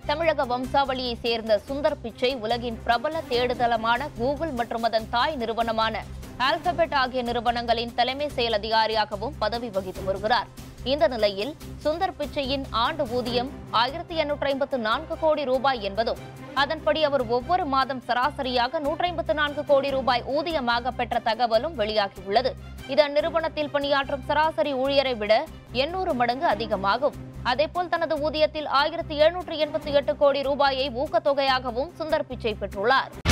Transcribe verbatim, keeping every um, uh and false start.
தமிழக வம்சாவளியை சேர்ந்த சுந்தர் பிச்சை உலகின் பிரபல தேடுதளமான கூகுள் மற்றும் அதன் தாய் நிறுவனமான ஆல்பபெட் ஆகிய நிறுவனங்களின் தலைமை செயல் அதிகாரியாகவும் பதவி வகித்து வருகிறார். இந்த நிலையில் சுந்தர் பிச்சையின் ஆண்டு ஊதியம் ஆயிரத்தி எண்ணூற்றி ஐம்பத்து நான்கு கோடி ரூபாய் என்பதும் அதன்படி அவர் ஒவ்வொரு மாதம் சராசரியாக நூற்றி ஐம்பத்து நான்கு கோடி ரூபாய் ஊதியமாக பெற்ற தகவலும் வெளியாகியுள்ளது. இது அந்நிறுவனத்தில் பணியாற்றும் சராசரி ஊழியரை விட எண்ணூறு மடங்கு அதிகமாகும். அதேபோல் தனது ஊதியத்தில் ஆயிரத்தி எழுநூற்று எண்பத்தி எட்டு கோடி ரூபாயை ஊக்கத்தொகையாகவும் சுந்தர் பிச்சை பெற்றுள்ளார்.